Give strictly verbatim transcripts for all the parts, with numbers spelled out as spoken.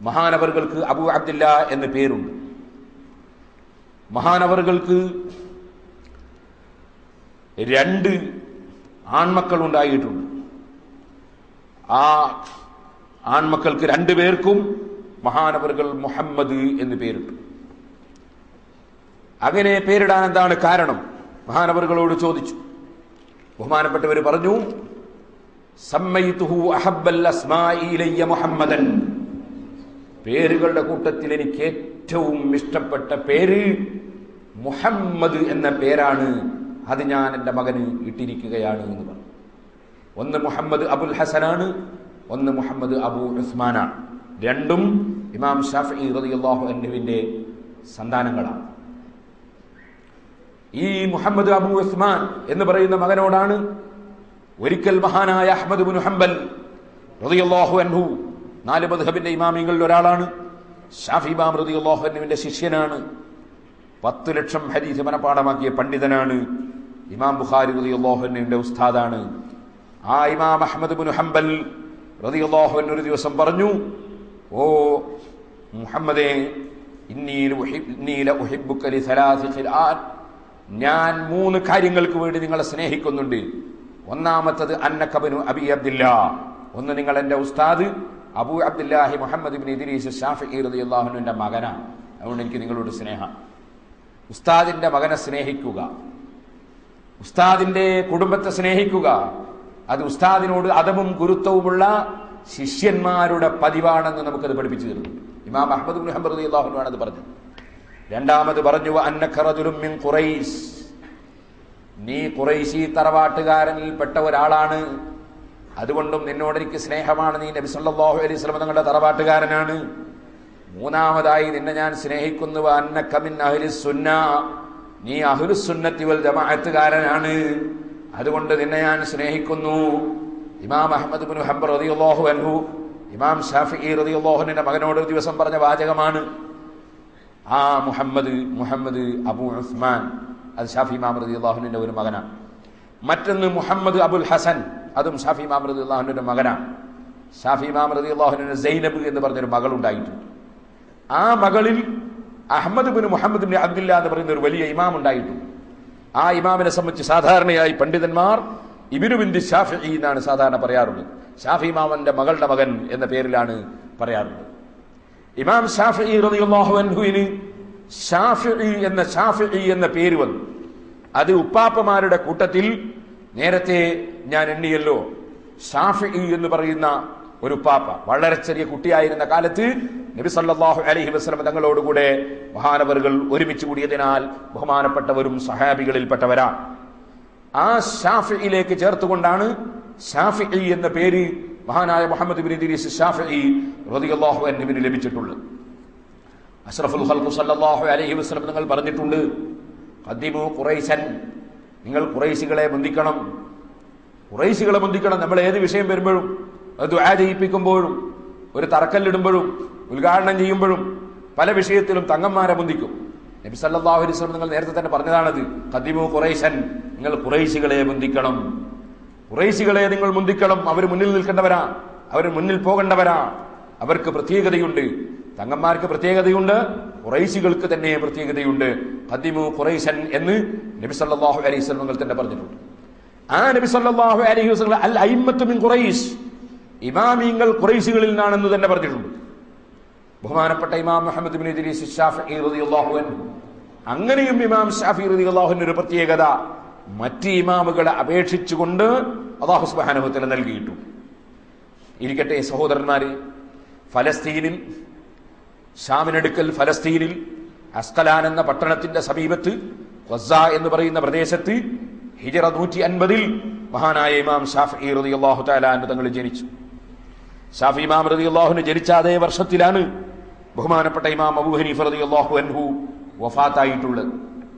മഹാനവറുകൾക്ക് അബൂ അബ്ദില്ല എന്ന് പേരുണ്ട്. മഹാനവറുകൾക്ക് രണ്ട് ആൺമക്കൾ ഉണ്ടായിട്ടുണ്ട്. ആ ആൺമക്കൾക്ക് രണ്ടു പേർക്കും മഹാനവറുകൾ മുഹമ്മദ് എന്ന് പേരിട്ടു. അങ്ങനെ പേരിടാൻ എന്താണ് കാരണം? മഹാനവറുകളോട് ചോദിച്ചു. ബഹുമാനപ്പെട്ടവർ പറഞ്ഞു, സമ്മൈതുഹു അഹബ്ബൽ അസ്മാഇ ഇലയ്യ മുഹമ്മദൻ. പേരുകളുടെ കൂട്ടത്തിൽ എനിക്ക് ഏറ്റവും ഇഷ്ടപ്പെട്ട പേര് മുഹമ്മദ് എന്ന പേരാണ്. അത് ഞാൻ എൻ്റെ മകന് ഇട്ടിരിക്കുകയാണ് എന്ന് പറഞ്ഞു. ഒന്ന് മുഹമ്മദ് അബുൽ ഹസനാണ്, ഒന്ന് മുഹമ്മദ് അബു ഉസ്മാനാണ്. രണ്ടും ഇമാം ഷാഫിഈ റളിയല്ലാഹു അൻഹുവിന്റെ സന്താനങ്ങളാണ്. ഈ മുഹമ്മദ് അബു ഉസ്മാൻ എന്ന് പറയുന്ന മകനോടാണ് ഒരിക്കൽ മഹാനായ അഹ്മദ് ഇബ്നു ഹംബൽ റളിയല്ലാഹു അൻഹു, നാല് മദ്ഹബിന്റെ ഇമാമിങ്ങളിൽ ഒരാളാണ്, ഷാഫി ഇമാം റളിയല്ലാഹു അൻഹുവിന്റെ ശിഷ്യനാണ്, പത്ത് ലക്ഷം ഹദീസ് മനപാഠമാക്കിയ പണ്ഡിതനാണ്, ഇമാം ബുഖാരി റളിയല്ലാഹു അൻഹുവിന്റെ ഉസ്താദാണ്. ആ ഇമാം അഹ്മദ് ഇബ്നു ഹംബൽ റളിയല്ലാഹു അൻഹു ഒരു ദിവസം പറഞ്ഞു, ഓ മുഹമ്മദേ, ഇന്നി ലഉഹിബ്ബുക ലിസലാസി ഖിലാൻ, ഞാൻ മൂന്ന് കാര്യങ്ങൾക്ക് വേണ്ടി നിങ്ങളെ സ്നേഹിക്കുന്നുണ്ട്. ഒന്നാമത്തത് അന്നക ഇബ്നു അബി അബ്ദില്ലാ, ഒന്ന് നിങ്ങൾ എൻ്റെ ഉസ്താദ് അബൂ അബ്ദുല്ലാഹി മുഹമ്മദ് ഇബ്നു ഇദ്രീസ് ഷാഫിഈ റളിയല്ലാഹു അൻഹുവിന്റെ മകനാണ്. അതുകൊണ്ട് എനിക്ക് നിങ്ങളോട് സ്നേഹം. ഉസ്താദിന്റെ മകനെ സ്നേഹിക്കുക, ഉസ്താദിന്റെ കുടുംബത്തെ സ്നേഹിക്കുക, അത് ഉസ്താദിനോട് അദബും ഗുരുത്വവുമുള്ള ശിഷ്യന്മാരുടെ പതിവാണെന്ന് നമുക്കത് പഠിപ്പിച്ചു തരുന്നു. ഇമാം അഹ്മദ് ഇബ്നു ഹംബൽ റളിയല്ലാഹു അൻഹു ആണ് അത് പറഞ്ഞത്. രണ്ടാമത് പറഞ്ഞു, അന്നക റജുലുൻ മിൻ ഖുറൈശ്, നീ ഖുറൈശി തറവാട്ടുകാരനിൽ പെട്ട ഒരാളാണ്, അതുകൊണ്ടും നിന്നോട് എനിക്ക് സ്നേഹമാണ്. നീ നബി സല്ലല്ലാഹു അലൈഹി വസല്ലം തങ്ങളുടെ തറവാട്ടുകാരനാണ്. മൂന്നാമതായി നിന്നെ ഞാൻ സ്നേഹിക്കുന്നു, അന്നക മിൻ അഹ്ലിസ് സുന്ന, നീ അഹ്ലുസ് സുന്നത്തി വൽ ജമാഅത്തുകാരനാണ്, അതുകൊണ്ട് നിന്നെ ഞാൻ സ്നേഹിക്കുന്നു. ഇമാം അഹ്മദ് ഇബ്നു ഹംബൽ റളിയല്ലാഹു അൻഹു ഇമാം ഷാഫിഈ റളിയല്ലാഹു അൻഹുവിന്റെ മകനോട് ഒരു ദിവസം പറഞ്ഞ വാചകമാണ്. ആ മുഹമ്മദ് മുഹമ്മദ് അബൂ ഉസ്മാൻ, അത് ഷാഫി ഇമാം റളിയല്ലാഹു അൻഹുവിന്റെ ഒരു മകനാണ്. മറ്റൊന്ന് മുഹമ്മദ് അബുൽ ഹസൻ, അതും ഷാഫി ഇമാം റളിയല്ലാഹു അൻഹുവിന്റെ മകനാണ്. ഷാഫി ഇമാം റളിയല്ലാഹു അൻഹുവിന് സൈനബ് എന്ന് പറഞ്ഞൊരു മകൾ ഉണ്ടായിട്ടുണ്ട്. ആ മകളിൽ അഹ്മദ് ഇബ്നു മുഹമ്മദ് ഇബ്നു അബ്ദുല്ല എന്ന് പറയുന്ന ഒരു വലിയ ഇമാം ഉണ്ടായിട്ടുണ്ട്. ആ ഇമാമിനെ സംബന്ധിച്ച് സാധാരണയായി പണ്ഡിതന്മാർ ഇബ്നു ബിൻത് ഷാഫിഈ എന്നാണ് സാധാരണ പറയാറുള്ളത്. ഷാഫി ഇമാമിന്റെ മകളുടെ മകൻ എന്ന പേരിലാണ് പറയാറുള്ളത്. ഇമാം ഷാഫിഈ റളിയല്ലാഹു അൻഹുവിന് ഷാഫിഈ എന്ന ഷാഫിഈ എന്ന പേര് വന്നു. അത് ഉപ്പാപ്പമാരുടെ കൂട്ടത്തിൽ നേരത്തെ ഞാൻ എണ്ണിയല്ലോ, ഷാഫിഈ എന്ന് പറയുന്ന ഒരു ഉപ്പാപ്പ വളരെ ചെറിയ കുട്ടിയായിരുന്ന കാലത്ത് നബി സല്ലല്ലാഹു അലൈഹി വസല്ലം തങ്ങളോടുകൂടെ മഹാനവറുകൾ ഒരുമിച്ച് കൂടിയതിനാൽ ബഹുമാനപ്പെട്ടവരും സഹാബികളിൽപ്പെട്ടവരാണ്. ആ ഷാഫിയിലേക്ക് ചേർത്തുകൊണ്ടാണ് ഷാഫിഈ എന്ന പേര് മഹാനായ മുഹമ്മദ് ഇബ്നു ഇദ്രീസ് ഷാഫിഈ റളിയല്ലാഹു അൻഹുവിന് ലഭിച്ചിട്ടുള്ളത്. അഷ്റഫുൽ ഖൽഖ് സല്ലല്ലാഹു അലൈഹി വസല്ലം തങ്ങൾ പറഞ്ഞിട്ടുണ്ട്, ഖദ്ദിമു ഖുറൈശൻ, നിങ്ങൾ ഖുറൈശികളെ മുന്തിക്കണം. ഖുറൈശികളെ മുന്തിക്കണം. നമ്മൾ ഏത് വിഷയം വരുമ്പോഴും, ദുആ ചെയ്യിപ്പിക്കുമ്പോഴും, ഒരു തറക്കല്ലിടുമ്പോഴും, ഉദ്ഘാടനം ചെയ്യുമ്പോഴും, പല വിഷയത്തിലും തങ്ങന്മാരെ മുന്തിക്കും. നബി സല്ലല്ലാഹു അലൈഹി വസല്ലം നിങ്ങൾ നേരത്തെ തന്നെ പറഞ്ഞതാണത്. ഖദ്ദിമു ഖുറൈശൻ, നിങ്ങൾ ഖുറൈശികളെ മുന്തിക്കണം. ഖുറൈശികളെ നിങ്ങൾ മുന്തിക്കണം. അവർ മുന്നിൽ നിൽക്കേണ്ടവരാ, അവർ മുന്നിൽ പോകേണ്ടവരാ. അവർക്ക് പ്രത്യേകതയുണ്ട്, തങ്ങന്മാർക്ക് പ്രത്യേകതയുണ്ട്, ഖുറൈശികൾക്ക് തന്നെ പ്രത്യേകതയുണ്ട്. ഖദ്ദിമു ഖുറൈശൻ എന്ന് നബി സല്ലല്ലാഹു അലൈഹി വസല്ലം നിങ്ങൾ തന്നെ പറഞ്ഞിട്ടുണ്ട്. ആ നബി സല്ലല്ലാഹു അലൈഹി വസല്ലം അൽ അയിമ്മത്തു മിൻ ഖുറൈശ്, ഇമാമിങ്ങൾ ഖുറൈശികളിൽ നിന്നാണെന്ന് തന്നെ പറഞ്ഞിട്ടുണ്ട്. ബഹുമാനപ്പെട്ട ഇമാം മുഹമ്മദ് ഇബ്നു ഇദ്രീസ് ഷാഫിഈ റളിയല്ലാഹു അൻഹു, അങ്ങനെയും ഇമാം ഷാഫിഈ റളിയല്ലാഹു അൻഹു ഒരു പ്രത്യേകത മറ്റ് ഇമാമുകളെ അപേക്ഷിച്ചുകൊണ്ട് അല്ലാഹു സുബ്ഹാനഹു വ തആല നൽകിയിട്ടുണ്ട്. ഇരിക്കട്ടെ സഹോദരന്മാരെ, ഫലസ്തീനിൽ, ഷാമിനടുക്കൽ ഫലസ്തീനിൽ അസ്കലാൻ എന്ന പട്ടണത്തിന്റെ സമീപത്ത് ഗസ്സ എന്ന് പറയുന്ന പ്രദേശത്ത് ഹിജറ നൂറ്റി അൻപതിൽ മഹാനായ ഇമാം ഷാഫിഈ റളിയല്ലാഹു തആല അൻഹു തങ്ങൾ ജനിച്ചു. ഷാഫി ഇമാം റളിയല്ലാഹു അൻഹു ജനിച്ച അതേ വർഷത്തിലാണ് ബഹുമാനപ്പെട്ട ഇമാം അബൂ ഹനീഫ റളിയല്ലാഹു അൻഹു വഫാത്തായിട്ടുള്ളത്.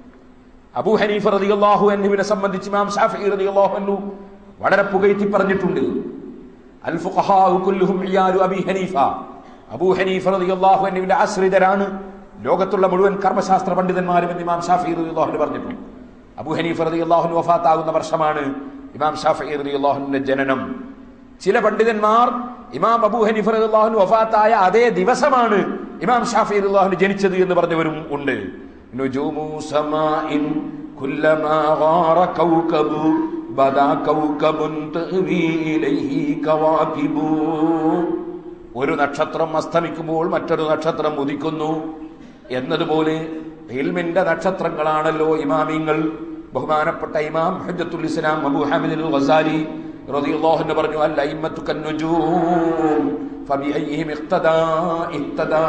അബൂ ഹനീഫ റളിയല്ലാഹു അൻഹുവിനെ സംബന്ധിച്ച് ഇമാം ഷാഫിഈ റളിയല്ലാഹു അൻഹു വളരെ പുകഴ്ത്തി പറഞ്ഞിട്ടുണ്ട്. അൽ ഫുഖഹാഉ കുല്ലുഹും ഇയാലു അബീ ഹനീഫ, അബൂ ഹനീഫ റളിയല്ലാഹു അൻഹുവിന്റെ ആശ്രിതരാണ് ലോകത്തുള്ള മുഴുവൻ കർമ്മശാസ്ത്ര പണ്ഡിതന്മാരും എന്ന് ഇമാം ഷാഫിഈ റളിയല്ലാഹു അൻഹു പറഞ്ഞിട്ടുണ്ട്. അബൂ ഹനീഫ റളിയല്ലാഹു അൻഹു വഫാത്താകുന്ന വർഷമാണ് ഇമാം ഷാഫിഈ റളിയല്ലാഹു അൻഹുവിന്റെ ജനനം. ചില പണ്ഡിതന്മാർ ഇമാം അബൂ ഹനീഫ റളിയല്ലാഹു അൻഹു വഫാത്തായ അതേ ദിവസമാണ് ഇമാം ഷാഫിഈ റളിയല്ലാഹു അൻഹു ജനിച്ചത് എന്ന് പറഞ്ഞവരും ഉണ്ട്. നുജൂമു സമാഇൻ കുല്ലമാ ഗാറ കൗകബു ബദാ കൗകബുൻ തഅവീ ഇലൈഹി കവാകിബു. ഒരു നക്ഷത്രം അസ്തമിക്കുമ്പോൾ മറ്റൊരു നക്ഷത്രം ഉദിക്കുന്നു എന്നതുപോലെ ഇൽമിന്റെ നക്ഷത്രങ്ങളാണല്ലോ ഇമാമിങ്ങൾ. ബഹുമാനപ്പെട്ട ഇമാം ഹുജ്ജത്തുൽ ഇസ്ലാം അബൂ ഹാമിദ് അൽ ഗസാലി റളിയല്ലാഹു അൻഹു പറഞ്ഞു, അൽ അയിമ്മത്തു കന്നുജൂം ഫബിഅയ്യിഹിം ഇഖ്തദാ ഇഖ്തദാ.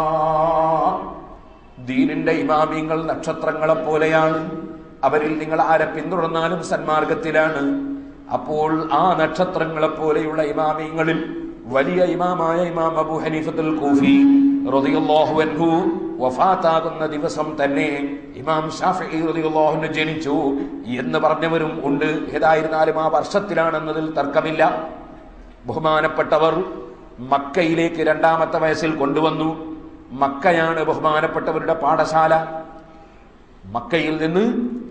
ദീനിന്റെ ഇമാമിങ്ങൾ നക്ഷത്രങ്ങളെ പോലെയാണ്, അവരിൽ നിങ്ങൾ ആരെ പിന്തുടർന്നാലും സന്മാർഗത്തിലാണ്. അപ്പോൾ ആ നക്ഷത്രങ്ങളെ പോലെയുള്ള ഇമാമിങ്ങളിൽ വലിയ ഇമാമായ ഇമാം അബൂ ഹനീഫത്തുൽ കൂഫി റളിയല്ലാഹു അൻഹു വഫാത്താകുന്ന ദിവസം തന്നെ ഇമാം ഷാഫിഈ റളിയല്ലാഹു അൻഹു ജനിച്ചു എന്ന് പറഞ്ഞവരും ഉണ്ട്. ഏതായിരുന്നാലും ആ വർഷത്തിലാണെന്നതിൽ തർക്കമില്ല. ബഹുമാനപ്പെട്ടവർ മക്കയിലേക്ക് രണ്ടാമത്തെ വയസ്സിൽ കൊണ്ടുവന്നു. മക്കയാണ് ബഹുമാനപ്പെട്ടവരുടെ പാഠശാല. മക്കയിൽ നിന്ന്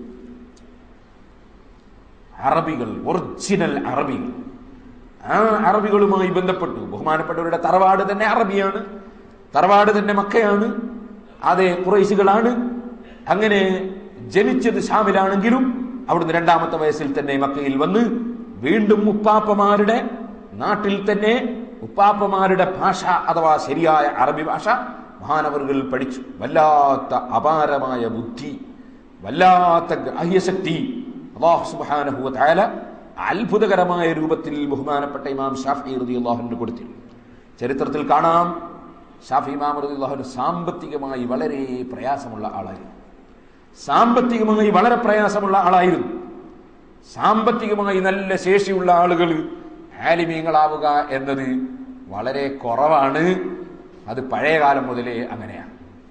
അറബികൾ, ഒറിജിനൽ അറബികൾ, ആ അറബികളുമായി ബന്ധപ്പെട്ടു. ബഹുമാനപ്പെട്ടവരുടെ തറവാട് തന്നെ അറബിയാണ്, തറവാട് തന്നെ മക്കയാണ്, അതേ ഖുറൈശികളാണ്. അങ്ങനെ ജനിച്ചത് ഷാമിലാണെങ്കിലും അവിടുന്ന് രണ്ടാമത്തെ വയസ്സിൽ തന്നെ മക്കയിൽ വന്ന് വീണ്ടും ഉപ്പാപ്പമാരുടെ നാട്ടിൽ തന്നെ ഉപ്പാപ്പമാരുടെ ഭാഷ അഥവാ ശരിയായ അറബി ഭാഷ മഹാനവറുകൾ പഠിച്ചു. വല്ലാത്ത അപാരമായ ബുദ്ധി, വല്ലാത്ത ഗ്രാഹ്യശക്തി അല്ലാഹു സുബ്ഹാനഹു വ തആല അത്ഭുതകരമായ രൂപത്തിൽ ബഹുമാനപ്പെട്ട ഇമാം ഷാഫിഈ റളിയല്ലാഹു അൻഹു കൊടുത്തു. ചരിത്രത്തിൽ കാണാം, ഷാഫി ഇമാം റളിയല്ലാഹു അൻഹു സാമ്പത്തികമായി വളരെ പ്രയാസമുള്ള ആളായിരുന്നു. സാമ്പത്തികമായി വളരെ പ്രയാസമുള്ള ആളായിരുന്നു. സാമ്പത്തികമായി നല്ല ശേഷിയുള്ള ആളുകൾ ആലിമീങ്ങളാവുക എന്നത് വളരെ കുറവാണ്. അത് പഴയ കാലം മുതലേ അങ്ങനെയാണ്.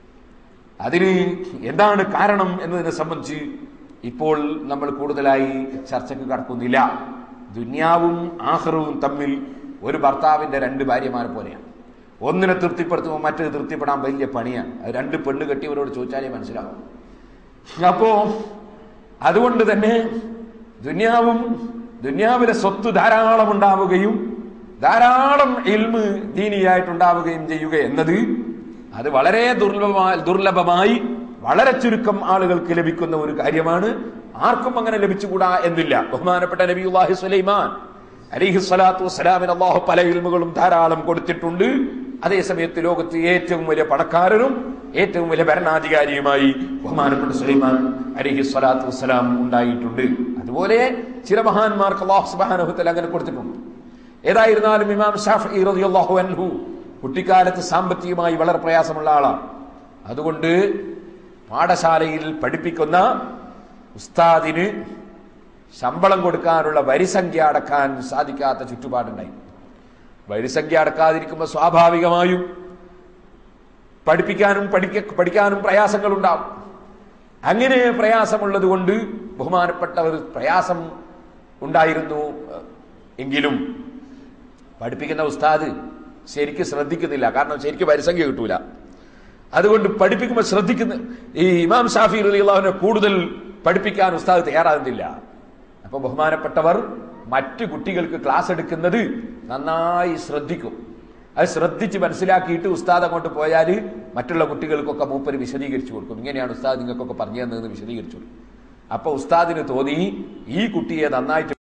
അതിന് എന്താണ് കാരണം എന്നതിനെ സംബന്ധിച്ച് ഇപ്പോൾ നമ്മൾ കൂടുതലായി ചർച്ചയ്ക്ക് കടക്കുന്നില്ല. ദുനിയാവും ആഖിറവും തമ്മിൽ ഒരു ഭർത്താവിന്റെ രണ്ട് ഭാര്യമാരെ പോലെയാണ്. ഒന്നിനെ തൃപ്തിപ്പെടുത്തുമ്പോൾ മറ്റേത് തൃപ്തിപ്പെടാൻ വലിയ പണിയാണ്. അത് രണ്ട് പെണ്ണ് കെട്ടിയവരോട് ചോദിച്ചാലേ മനസ്സിലാവും. അപ്പോ അതുകൊണ്ട് തന്നെ ദുനിയാവും ദുനിയാവിലെ സ്വത്ത് ധാരാളം ഉണ്ടാവുകയും ധാരാളം ഇൽമ് ദീനിയായിട്ടുണ്ടാവുകയും ചെയ്യുക എന്നത് അത് വളരെ ദുർലഭമായി ദുർലഭമായി വളരെ ചുരുക്കം ആളുകൾക്ക് ലഭിക്കുന്ന ഒരു കാര്യമാണ്. ആർക്കും അങ്ങനെ ലഭിച്ചുകൂടാ എന്നില്ല. ബഹുമാനപ്പെട്ട നബിയുല്ലാഹി സുലൈമാൻ അലൈഹി സ്വലാത്തു വസ്സലാമിന് അല്ലാഹു പല ഇൽമുകളും ധാരാളം കൊടുത്തിട്ടുണ്ട്. അതേസമയത്ത് ലോകത്ത് ഏറ്റവും വലിയ പണക്കാരനും ഏറ്റവും വലിയ ഭരണാധികാരിയുമായി ബഹുമാനപ്പെട്ട സുലൈമാൻ അലൈഹി സ്വലാത്തു വസ്സലാം ഉണ്ടായിട്ടുണ്ട്. അതുപോലെ ചില മഹാന്മാർക്ക് അല്ലാഹു സുബ്ഹാനഹു വ തആല അങ്ങനെ കൊടുത്തിട്ടുണ്ട്. ഏതായിരുന്നാലും ഇമാം ഷാഫിഈ റളിയല്ലാഹു അൻഹു കുട്ടിക്കാലത്ത് സാമ്പത്തികമായി വളരെ പ്രയാസമുള്ള ആളാണ്. അതുകൊണ്ട് പാഠശാലയിൽ പഠിപ്പിക്കുന്ന ഉസ്താദിന് ശമ്പളം കൊടുക്കാനുള്ള വരിസംഖ്യ അടക്കാൻ സാധിക്കാത്ത ചുറ്റുപാടുണ്ടായി. വരിസംഖ്യ അടക്കാതിരിക്കുമ്പോൾ സ്വാഭാവികമായും പഠിപ്പിക്കാനും പഠിക്ക പഠിക്കാനും പ്രയാസങ്ങളുണ്ടാവും. അങ്ങനെ പ്രയാസമുള്ളത് കൊണ്ട് ബഹുമാനപ്പെട്ടവർ പ്രയാസം ഉണ്ടായിരുന്നു എങ്കിലും പഠിപ്പിക്കുന്ന ഉസ്താദ് ശരിക്ക് ശ്രദ്ധിക്കുന്നില്ല. കാരണം ശരിക്കും വരിസംഖ്യ കിട്ടൂല. അതുകൊണ്ട് പഠിപ്പിക്കുമ്പോൾ ശ്രദ്ധിക്കുന്ന ഈ ഇമാം ഷാഫിഈ റളിയല്ലാഹു അൻഹു കൂടുതൽ പഠിപ്പിക്കാൻ ഉസ്താദ് തയ്യാറാകുന്നില്ല. അപ്പൊ ബഹുമാനപ്പെട്ടവർ മറ്റു കുട്ടികൾക്ക് ക്ലാസ് എടുക്കുന്നത് നന്നായി ശ്രദ്ധിക്കും. അത് ശ്രദ്ധിച്ച് മനസ്സിലാക്കിയിട്ട് ഉസ്താദ് അങ്ങോട്ട് പോയാൽ മറ്റുള്ള കുട്ടികൾക്കൊക്കെ മൂപ്പര് വിശദീകരിച്ചു കൊടുക്കും. ഇങ്ങനെയാണ് ഉസ്താദ് നിങ്ങൾക്കൊക്കെ പറഞ്ഞു തന്നതെന്ന് വിശദീകരിച്ചു കൊടുക്കും. അപ്പൊ ഉസ്താദിന് തോന്നി ഈ കുട്ടിയെ നന്നായിട്ട്